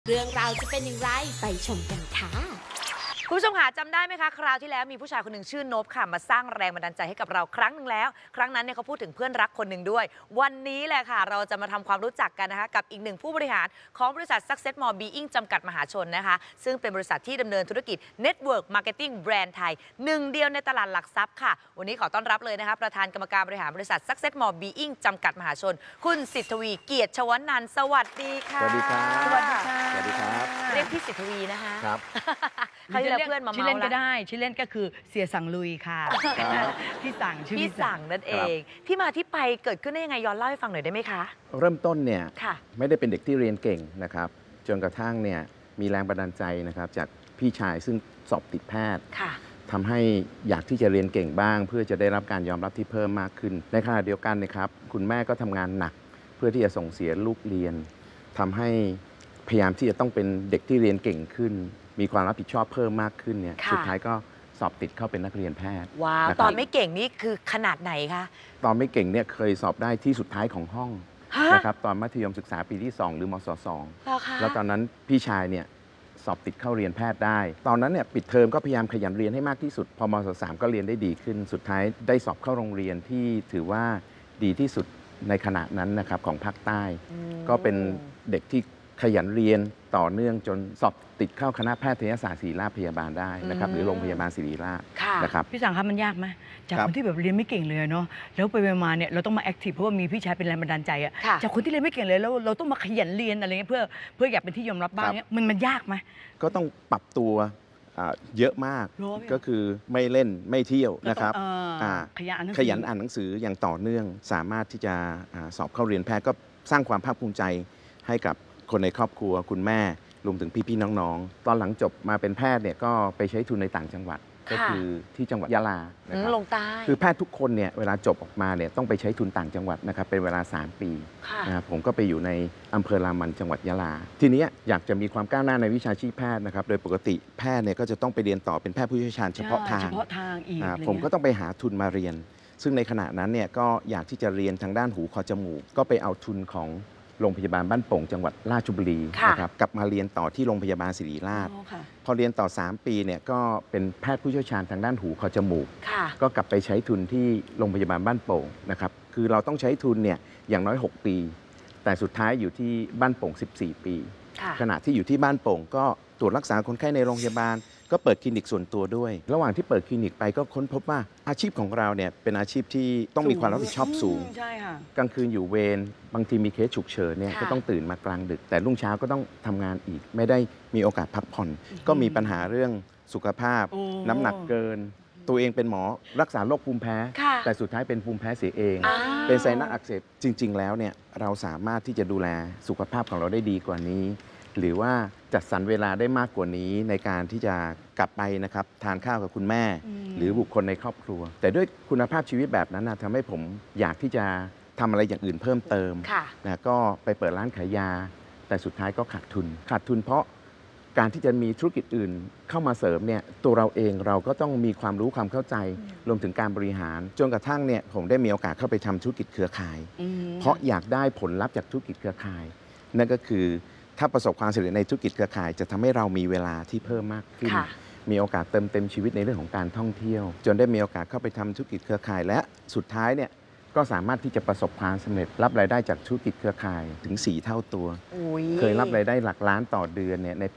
เรื่องราวจะเป็นอย่างไรไปชมกันค่ะคุณผู้ชมค่ะจำได้ไหมคะคราวที่แล้วมีผู้ชายคนหนึ่งชื่อนพค่ะมาสร้างแรงบันดาลใจให้กับเราครั้งหนึ่งแล้วครั้งนั้นเนี่ยเขาพูดถึงเพื่อนรักคนหนึ่งด้วยวันนี้แหละค่ะเราจะมาทำความรู้จักกันนะคะกับอีกหนึ่งผู้บริหารของบริษัท Success More Being จำกัดมหาชนนะคะซึ่งเป็นบริษัทที่ดำเนินธุรกิจ Network Marketing แบรนด์ไทยหนึ่งเดียวในตลาดหลักทรัพย์ค่ะวันนี้ขอต้อนรับเลยนะคะประธานกรรมการบริหารบริษัท Success More Being จำกัดมหาชนคุณสิทธวีเกียรติชวนันท์สวัสดีค่ะสวัสดีครับสวัสดีค่ะสวัสดีครับเรียกพี่สิทธวีนะคะครับเขาเรียกเพื่อนมาชื่อเมาเล่นก็แล้วได้ชื่อเล่นก็คือเสียสั่งลุยค่ะพี่สั่งชื่อพี่สั่งนั่นเอง ที่มาที่ไปเกิดขึ้นได้ยังไงย้อนเล่าให้ฟังหน่อยได้ไหมคะเริ่มต้นเนี่ยค่ะไม่ได้เป็นเด็กที่เรียนเก่งนะครับจนกระทั่งเนี่ยมีแรงบันดาลใจนะครับจากพี่ชายซึ่งสอบติดแพทย์ค่ะทำให้อยากที่จะเรียนเก่งบ้าง เพื่อจะได้รับการยอมรับที่เพิ่มมากขึ้น ในขณะเดียวกันนะครับคุณแม่ก็ทำงานหนักเพื่อที่จะส่งเสียลูกเรียนทำให้พยายามที่จะต้องเป็นเด็กที่เรียนเก่งขึ้น มีความรับผิดชอบเพิ่มมากขึ้นเนี่ยค่ะสุดท้ายก็สอบติดเข้าเป็นนักเรียนแพทย์ว้าวนะครับตอนไม่เก่งนี่คือขนาดไหนคะตอนไม่เก่งเนี่ยเคยสอบได้ที่สุดท้ายของห้องฮะนะครับตอนมัธยมศึกษาปีที่ 2 หรือมศเหรอคะ 2 แล้วตอนนั้นพี่ชายเนี่ยสอบติดเข้าเรียนแพทย์ได้ ตอนนั้นเนี่ยปิดเทอมก็พยายามขยันเรียนให้มากที่สุด พอมศ 3 ก็เรียนได้ดีขึ้น สุดท้ายได้สอบเข้าโรงเรียนที่ถือว่าดีที่สุดในขณะนั้นนะครับของภาคใต้อืมก็เป็นเด็กที่ขยันเรียนต่อเนื่องจนสอบติดเข้าคณะแพทยศาสตร์ศิริราชพยาบาลได้นะครับหรือโรงพยาบาลศิริราชค่ะนะครับพี่สั่งครับมันยากไหมจากครับคนที่แบบเรียนไม่เก่งเลยเนาะแล้วไปมาเนี่ยเราต้องมาแอคทีฟเพราะว่ามีพี่ชายเป็นแรงบันดาลใจอะค่ะจากคนที่เรียนไม่เก่งเลยแล้วเราต้องมาขยันเรียนอะไรเงี้ยเพื่ออยากเป็นที่ยอมรับบ้างเนี่ยมันยากไหมก็ต้องปรับตัวเยอะมากรู้ไหมก็คือไม่เล่นไม่เที่ยวนะครับขยันอ่านหนังสือขยันอ่านหนังสืออย่างต่อเนื่อง สามารถที่จะสอบเข้าเรียนแพทย์ก็สร้างความภาคภูมิใจให้กับคนในครอบครัวคุณแม่รวมถึงพี่ๆน้องๆ ตอนหลังจบมาเป็นแพทย์เนี่ยก็ไปใช้ทุนในต่างจังหวัด ก็คือที่จังหวัดยะลานะครับลงใต้คือแพทย์ทุกคนเนี่ยเวลาจบออกมาเนี่ยต้องไปใช้ทุนต่างจังหวัดนะครับเป็นเวลา 3 ปีค่ะนะครับผมก็ไปอยู่ในอำเภอรามันจังหวัดยะลา ทีนี้อยากจะมีความก้าวหน้าในวิชาชีพแพทย์นะครับโดยปกติแพทย์เนี่ยก็จะต้องไปเรียนต่อเป็นแพทย์ผู้เชี่ยวชาญเฉพาะทางเฉพาะทางอีกอะไรเงี้ยผมก็ต้องไปหาทุนมาเรียน ซึ่งในขณะนั้นเนี่ยก็อยากที่จะเรียนทางด้านหูคอจมูก ก็ไปเอาทุนของโรงพยาบาลบ้านโป่งจังหวัดราชบุรีค่ะนะครับกลับมาเรียนต่อที่โรงพยาบาลศิริราชอ๋อค่ะพอเรียนต่อ 3 ปีเนี่ยก็เป็นแพทย์ผู้เชี่ยวชาญทางด้านหูคอจมูกค่ะก็กลับไปใช้ทุนที่โรงพยาบาลบ้านโป่งนะครับคือเราต้องใช้ทุนเนี่ยอย่างน้อย 6 ปี แต่สุดท้ายอยู่ที่บ้านโป่ง 14 ปีค่ะขณะที่อยู่ที่บ้านโป่งก็ตรวจรักษาคนไข้ในโรงพยาบาล ก็เปิดคลินิกส่วนตัวด้วย ระหว่างที่เปิดคลินิกไปก็ค้นพบว่าอาชีพของเราเนี่ยเป็นอาชีพที่ต้องมีความรับผิดชอบสูงใช่ค่ะกลางคืนอยู่เวรบางทีมีเคสฉุกเฉินเนี่ยค่ะก็ต้องตื่นมากลางดึก แต่รุ่งเช้าก็ต้องทำงานอีก ไม่ได้มีโอกาสพักผ่อน ก็มีปัญหาเรื่องสุขภาพโอ้น้ำหนักเกิน ตัวเองเป็นหมอรักษาโรคภูมิแพ้ค่ะแต่สุดท้ายเป็นภูมิแพ้เสียเองอ่าเป็นไซนัสอักเสบจริง ๆ แล้วเนี่ยเราสามารถที่จะดูแลสุขภาพของเราได้ดีกว่านี้ หรือว่าจัดสรรเวลาได้มากกว่านี้ในการที่จะกลับไปนะครับทานข้าวกับคุณแม่ หรือบุคคลในครอบครัว แต่ด้วยคุณภาพชีวิตแบบนั้นนะทำให้ผมอยากที่จะทำอะไรอย่างอื่นเพิ่มเติมค่ะนะก็ไปเปิดร้านขายยา แต่สุดท้ายก็ขาดทุน ขาดทุนเพราะการที่จะมีธุรกิจอื่นเข้ามาเสริมเนี่ยตัวเราเองเราก็ต้องมีความรู้ความเข้าใจรวมถึงการบริหาร จนกระทั่งเนี่ยผมได้มีโอกาสเข้าไปทำธุรกิจเครือข่าย เพราะอยากได้ผลลัพธ์จากธุรกิจเครือข่าย นั่นก็คือถ้าประสบความสำเร็จในธุรกิจเครือข่าย จะทำให้เรามีเวลาที่เพิ่มมากขึ้นค่ะมีโอกาสเติมเต็มชีวิตในเรื่องของการท่องเที่ยว จนได้มีโอกาสเข้าไปทำธุรกิจเครือข่าย และสุดท้ายเนี่ยก็สามารถที่จะประสบความสำเร็จรับรายได้จากธุรกิจเครือข่ายถึง 4 เท่าตัวอุ๊ยเคยรับรายได้หลักล้านต่อเดือนเนี่ยในปี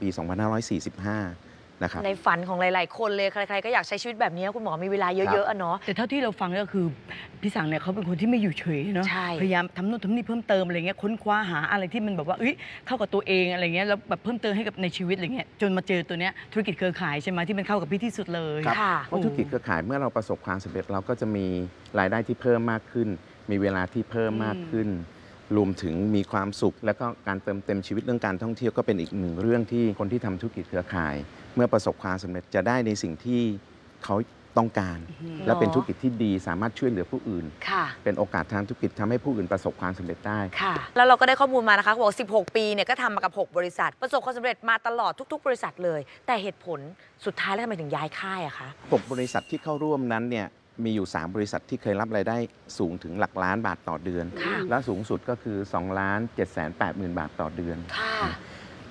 2545 นะครับในฝันของหลาย ๆ คนเลยใคร ๆ ก็อยากใช้ชีวิตแบบนี้คุณหมอมีเวลาเยอะ ๆอะเนาะแต่เท่าที่เราฟังก็คือพี่สั่งเนี่ยเขาเป็นคนที่ไม่อยู่เฉยเนาะใช่พยายามทำนู่นทำนี่เพิ่มเติมอะไรเงี้ยค้นคว้าหาอะไรที่มันแบบว่าเอ้ยเข้ากับตัวเองอะไรเงี้ยแล้วแบบเพิ่มเติมให้กับในชีวิตอะไรเงี้ยจนมาเจอตัวเนี้ยธุรกิจเครือข่ายใช่ไหมที่มันเข้ากับพี่ที่สุดเลยครับค่ะเพราะธุรกิจเครือข่ายเมื่อเราประสบความสำเร็จเราก็จะมีรายได้ที่เพิ่มมากขึ้น มีเวลาที่เพิ่มมากขึ้น รวมถึงมีความสุข และก็การเติมเต็มชีวิตเรื่องการท่องเที่ยวก็เป็นอีกหนึ่งเรื่องที่คนที่ทำธุรกิจเครือข่าย เมื่อประสบความสำเร็จจะได้ในสิ่งที่เขาต้องการ และเป็นธุรกิจที่ดีสามารถช่วยเหลือผู้อื่นค่ะเป็นโอกาสทางธุรกิจทำให้ผู้อื่นประสบความสำเร็จได้ค่ะ แล้วเราก็ได้ข้อมูลมานะคะเขาบอก16 ปีเนี่ยก็ทำมากับ 6 บริษัท ประสบความสำเร็จมาตลอดทุก ๆ บริษัทเลย แต่เหตุผลสุดท้ายแล้วทำไมถึงย้ายค่ายอะคะ 6 บริษัทที่เข้าร่วมนั้นเนี่ยมีอยู่ 3 บริษัทที่เคยรับรายได้สูงถึงหลักล้านบาทต่อเดือนค่ะและสูงสุดก็คือ2,780,000 บาทต่อเดือนค่ะ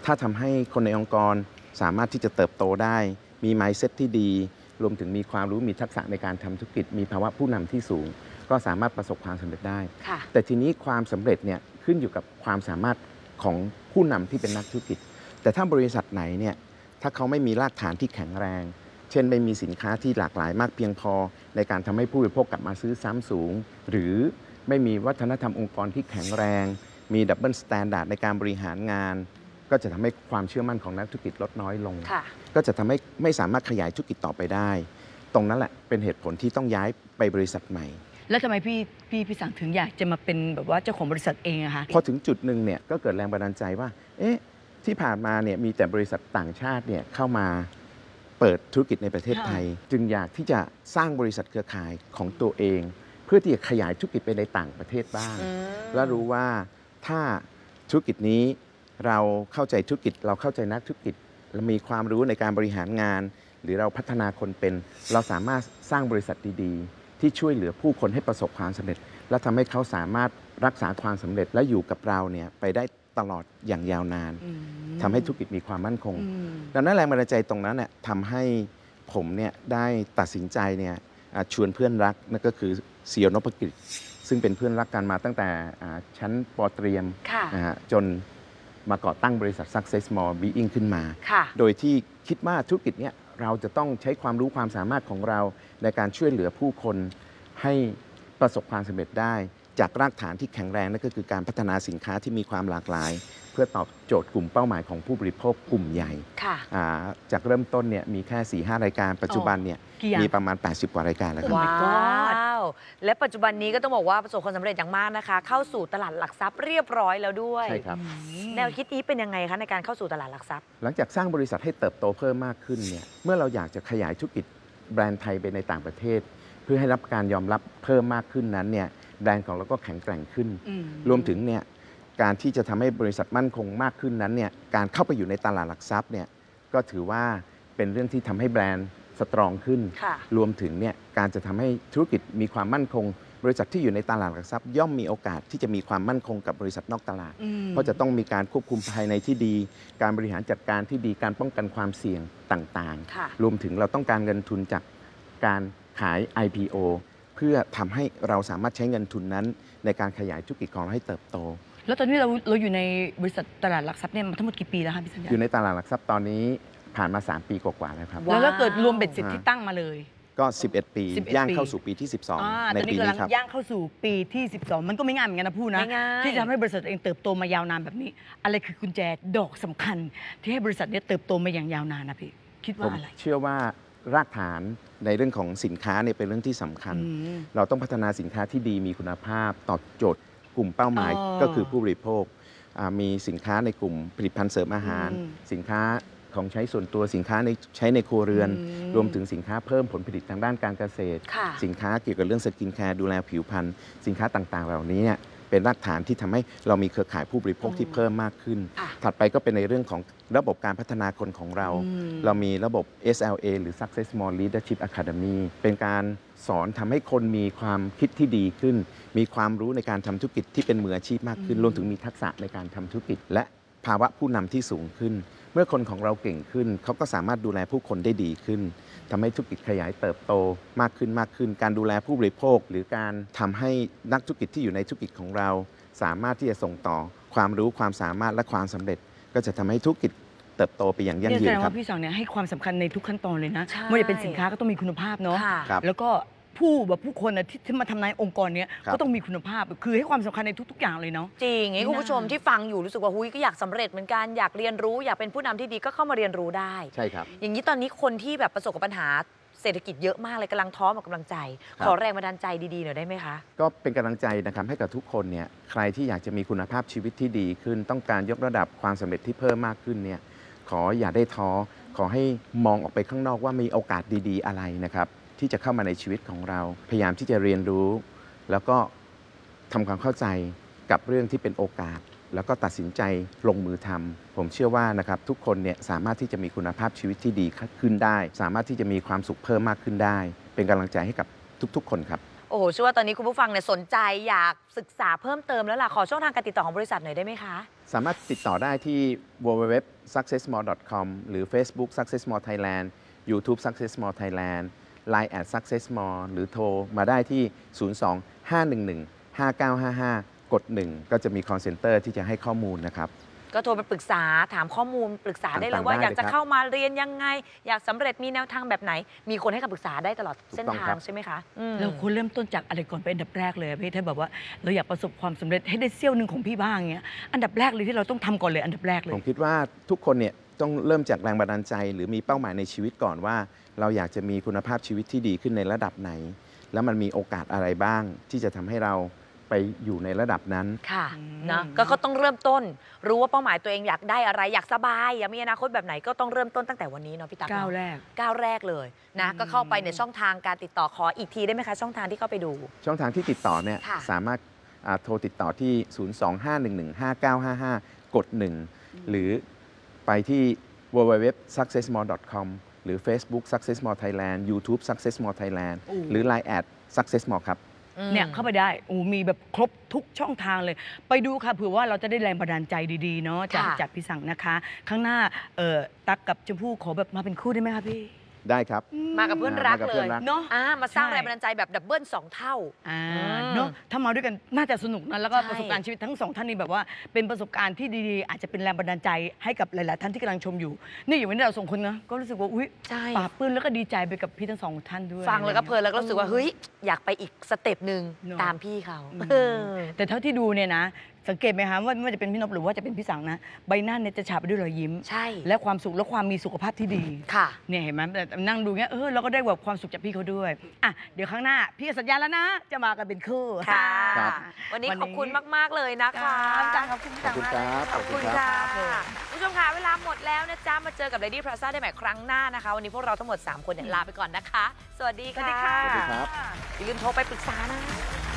ถ้าทำให้คนในองค์กรสามารถที่จะเติบโตได้มี mindset ที่ดีรวมถึงมีความรู้มีทักษะในการทำธุรกิจมีภาวะผู้นำที่สูงก็สามารถประสบความสำเร็จได้แต่ทีนี้ความสำเร็จเนี่ยขึ้นอยู่กับความสามารถของผู้นำที่เป็นนักธุรกิจแต่ถ้าบริษัทไหนเนี่ยถ้าเขาไม่มีรากฐานที่แข็งแรงเช่นไม่มีสินค้าที่หลากหลายมากเพียงพอในการทำให้ผู้บริโภคกลับมาซื้อซ้ำสูงหรือไม่มีวัฒนธรรมองค์กรที่แข็งแรงมีดับเบิลสแตนดาร์ดในการบริหารงานก็จะทำให้ความเชื่อมั่นของนักธุรกิจลดน้อยลงก็จะทำให้ไม่สามารถขยายธุรกิจต่อไปได้ตรงนั้นแหละเป็นเหตุผลที่ต้องย้ายไปบริษัทใหม่แล้วทำไมพี่สังถึงอยากจะมาเป็นแบบว่าเจ้าของบริษัทเองอะคะพอถึงจุดหนึ่งเนี่ยก็เกิดแรงบันดาลใจว่าที่ผ่านมาเนี่ยมีแต่บริษัทต่างชาติเนี่ยเข้ามาเปิดธุรกิจในประเทศไทยจึงอยากที่จะสร้างบริษัทเครือข่ายของตัวเองเพื่อที่จะขยายธุรกิจไปในต่างประเทศบ้างและรู้ว่าถ้าธุรกิจนี้เราเข้าใจธุรกิจเราเข้าใจนักธุรกิจเรามีความรู้ในการบริหารงานหรือเราพัฒนาคนเป็นเราสามารถสร้างบริษัทดีๆที่ช่วยเหลือผู้คนให้ประสบความสำเร็จและทำให้เขาสามารถรักษาความสำเร็จและอยู่กับเราเนี่ยไปได้ตลอดอย่างยาวนานทำให้ธุรกิจมีความมั่นคงดังนั้นแรงบันดาลใจตรงนั้นเนี่ยทำให้ผมเนี่ยได้ตัดสินใจเนี่ยชวนเพื่อนรักนั่นก็คือเสี่ยวนพกิจซึ่งเป็นเพื่อนรักกันมาตั้งแต่ชั้นป.เตรียมนะฮะจนมาก่อตั้งบริษัท Success More Being ขึ้นมาโดยที่คิดว่าธุรกิจเนี่ยเราจะต้องใช้ความรู้ความสามารถของเราในการช่วยเหลือผู้คนให้ประสบความสำเร็จได้จากรากฐานที่แข็งแรงนั่นก็คือการพัฒนาสินค้าที่มีความหลากหลายเพื่อตอบโจทย์กลุ่มเป้าหมายของผู้บริโภคกลุ่มใหญ่จากเริ่มต้นเนี่ยมีแค่ 4-5 รายการปัจจุบันเนี่ยมีประมาณ80 กว่ารายการแล้วครับว้าวและปัจจุบันนี้ก็ต้องบอกว่าประสบความสำเร็จอย่างมากนะคะเข้าสู่ตลาดหลักทรัพย์เรียบร้อยแล้วด้วยใช่ครับแนวคิดนี้เป็นยังไงคะในการเข้าสู่ตลาดหลักทรัพย์หลังจากสร้างบริษัทให้เติบโตเพิ่มมากขึ้นเนี่ยเมื่อเราอยากจะขยายธุรกิจแบรนด์ไทยไปในต่างประเทศเพื่อให้รับการยอมรับเพิ่มมากขึ้นนั้นเนี่ยแบรนด์ของเราก็แข็งแกร่งขึ้นรวมถึงเนี่ยการที่จะทำให้บริษัทมั่นคงมากขึ้นนั้นเนี่ยการเข้าไปอยู่ในตลาดหลักทรัพย์เนี่ยก็ถือว่าเป็นเรื่องที่ทำให้แบรนด์สตรองขึ้นรวมถึงเนี่ยการจะทำให้ธุรกิจมีความมั่นคงบริษัทที่อยู่ในตลาดหลักทรัพย์ย่อมมีโอกาสที่จะมีความมั่นคงกับบริษัทนอกตลาดเพราะจะต้องมีการควบคุมภายในที่ดีการบริหารจัดการที่ดีการป้องกันความเสี่ยงต่างๆรวมถึงเราต้องการเงินทุนจากการขาย IPO เพื่อทำให้เราสามารถใช้เงินทุนนั้นในการขยายธุรกิจของเราให้เติบโตแล้วตอนนี้เราอยู่ในบริษัทตลาดหลักทรัพย์เนี่ยมาทั้งหมดกี่ปีแล้วคะพี่สัญญาอยู่ในตลาดหลักทรัพย์ตอนนี้ผ่านมา3 ปีกว่าๆแล้วครับแล้วเกิดรวมเบ็ดเสร็จที่ตั้งมาเลยก็11 ปีย่างเข้าสู่ปีที่12ในปีนี้ครับย่างเข้าสู่ปีที่12มันก็ไม่ง่ายเหมือนกันนะพูดนะที่จะทำให้บริษัทเองเติบโตมายาวนานแบบนี้อะไรคือกุญแจดอกสำคัญที่ให้บริษัทนี้เติบโตมาอย่างยาวนานนะพี่คิดว่าอะไรเชื่อว่ารากฐานในเรื่องของสินค้าเนี่ยเป็นเรื่องที่สำคัญเราต้องพัฒนาสินค้าที่ดีมีคุณภาพตอบโจทย์กลุ่มเป้าหมายก็คือผู้บริโภคมีสินค้าในกลุ่มผลิตภัณฑ์เสริมอาหารสินค้าของใช้ส่วนตัวสินค้าใช้ในครัวเรือนรวมถึงสินค้าเพิ่มผลผลิตทางด้านการเกษตรสินค้าเกี่ยวกับเรื่องสกินแคร์ดูแลผิวพรรณสินค้าต่างๆเหล่านี้เนี่ยเป็นรากฐานที่ทำให้เรามีเครือข่ายผู้บริโภคที่เพิ่มมากขึ้นถัดไปก็เป็นในเรื่องของระบบการพัฒนาคนของเราเรามีระบบ SLA หรือ Success More Leadership Academy เป็นการสอนทำให้คนมีความคิดที่ดีขึ้นมีความรู้ในการทำธุรกิจที่เป็นมืออาชีพมากขึ้นรวมถึงมีทักษะในการทำธุรกิจและภาวะผู้นำที่สูงขึ้นเมื่อคนของเราเก่งขึ้นเขาก็สามารถดูแลผู้คนได้ดีขึ้นทำให้ธุรกิจขยายเติบโตมากขึ้นการดูแลผู้บริโภคหรือการทำให้นักธุรกิจที่อยู่ในธุรกิจของเราสามารถที่จะส่งต่อความรู้ความสามารถและความสำเร็จก็จะทำให้ธุรกิจเติบโตไปอย่างยั่งยืนครับแสดงว่าพี่สองเนี่ยให้ความสำคัญในทุกขั้นตอนเลยนะไม่ว่าจะเป็นสินค้าก็ต้องมีคุณภาพเนาะแล้วก็ผู้คนที่มาทำงานองค์กรนี้ก็ต้องมีคุณภาพคือให้ความสำคัญในทุกๆอย่างเลยเนาะจริงคุณผู้ชมที่ฟังอยู่รู้สึกว่าก็อยากสำเร็จเหมือนกันอยากเรียนรู้อยากเป็นผู้นำที่ดีก็เข้ามาเรียนรู้ได้ใช่ครับอย่างนี้ตอนนี้คนที่แบบประสบกับปัญหาเศรษฐกิจเยอะมากเลยกำลังท้อหมดกำลังใจขอแรงบันดาลใจดีๆหน่อยได้ไหมคะก็เป็นกำลังใจนะครับให้กับทุกคนเนี่ยใครที่อยากจะมีคุณภาพชีวิตที่ดีขึ้นต้องการยกระดับความสำเร็จที่เพิ่มมากขึ้นเนี่ยขออย่าได้ท้อขอให้มองออกไปข้างนอกว่ามีโอกาสดีๆอะไรนะครับที่จะเข้ามาในชีวิตของเราพยายามที่จะเรียนรู้แล้วก็ทำความเข้าใจกับเรื่องที่เป็นโอกาสแล้วก็ตัดสินใจลงมือทำผมเชื่อว่านะครับทุกคนเนี่ยสามารถที่จะมีคุณภาพชีวิตที่ดีขึ้นได้สามารถที่จะมีความสุขเพิ่มมากขึ้นได้เป็นกำลังใจให้กับทุกๆคนครับโอ้โหเชื่อว่าตอนนี้คุณผู้ฟังเนี่ยสนใจอยากศึกษาเพิ่มเติมแล้วล่ะขอช่องทางการติดต่อของบริษัทหน่อยได้ไหมคะสามารถติดต่อได้ที่ www.successmore.com หรือ Facebook Successmore Thailand YouTube Successmore Thailand Line @successmore หรือโทรมาได้ที่ 02-511-5955 กด 1 ก็จะมี call center ที่จะให้ข้อมูลนะครับก็โทรไปปรึกษาถามข้อมูลปรึกษาได้เลยว่าอยากจะเข้ามาเรียนยังไงอยากสำเร็จมีแนวทางแบบไหนมีคนให้คำปรึกษาได้ตลอดเส้นทางใช่ไหมคะเราควรเริ่มต้นจากอะไรก่อนเป็นอันดับแรกเลยพี่ถ้าแบบว่าเราอยากประสบความสำเร็จให้ได้เสี้ยวหนึ่งของพี่บ้างเงี้ยอันดับแรกเลยที่เราต้องทำก่อนเลยอันดับแรกเลยผมคิดว่าทุกคนเนี่ยต้องเริ่มจากแรงบันดาลใจหรือมีเป้าหมายในชีวิตก่อนว่าเราอยากจะมีคุณภาพชีวิตที่ดีขึ้นในระดับไหนแล้วมันมีโอกาสอะไรบ้างที่จะทำให้เราไปอยู่ในระดับนั้นค่ะนะก็ต้องเริ่มต้นรู้ว่าเป้าหมายตัวเองอยากได้อะไรอยากสบายอยากมีอนาคตแบบไหนก็ต้องเริ่มต้นตั้งแต่วันนี้เนาะพี่ตั๊กก้าวแรกเลยนะก็เข้าไปในช่องทางการติดต่อขออีกทีได้ไหมคะช่องทางที่เข้าไปดูช่องทางที่ติดต่อเนี่ยสามารถโทรติดต่อที่ 025115955 กด 1 หรือไปที่ www.successmore.com หรือ Facebook Successmore Thailand YouTube Successmore Thailand หรือ Line @successmore ครับเนี่ยเข้าไปได้มีแบบครบทุกช่องทางเลยไปดูค่ะเผื่อว่าเราจะได้แรงบันดาลใจดีๆเนาะจากพี่สังนะคะข้างหน้าตั๊กกับชมพู่ขอแบบมาเป็นคู่ได้ไหมคะพี่ได้ครับมากับเพื่อนรักเลยเนาะมาสร้างแรงบันดาลใจแบบดับเบิล2 เท่าเนาะถ้ามาด้วยกันน่าจะสนุกนะแล้วก็ประสบการณ์ชีวิตทั้ง2ท่านนี้แบบว่าเป็นประสบการณ์ที่ดีๆอาจจะเป็นแรงบันดาลใจให้กับหลายๆท่านที่กำลังชมอยู่นี่อยู่วันนี้เราส่งคนนะก็รู้สึกว่าอุ๊ยปลาบปลื้มแล้วก็ดีใจไปกับพี่ทั้ง2ท่านด้วยฟังแล้วก็เพลินแล้วก็รู้สึกว่าเฮ้ยอยากไปอีกสเต็ปหนึ่งตามพี่เขาแต่เท่าที่ดูเนี่ยนะสังเกตไหมคะว่าไม่ว่าจะเป็นพี่นพหรือว่าจะเป็นพี่สังนะใบหน้าเนี่ยจะฉาบไปด้วยรอยยิ้มใช่และความสุขและความมีสุขภาพที่ดีค่ะเนี่ยเห็นไหมนั่งดูเงี้ยเราก็ได้แบบความสุขจากพี่เขาด้วยอ่ะเดี๋ยวข้างหน้าพี่สัญญาแล้วนะจะมากันเป็นคู่ค่ะวันนี้ขอบคุณมากๆเลยนะคะขอบคุณพี่สังมากขอบคุณค่ะผู้ชมค่ะเวลาหมดแล้วนะจ๊ะมาเจอกับ Lady Plaza ได้ใหม่ครั้งหน้านะคะวันนี้พวกเราทั้งหมด3 คนลาไปก่อนนะคะสวัสดีค่ะสวัสดีครับอย่าลืมโทรไปปรึกษานะ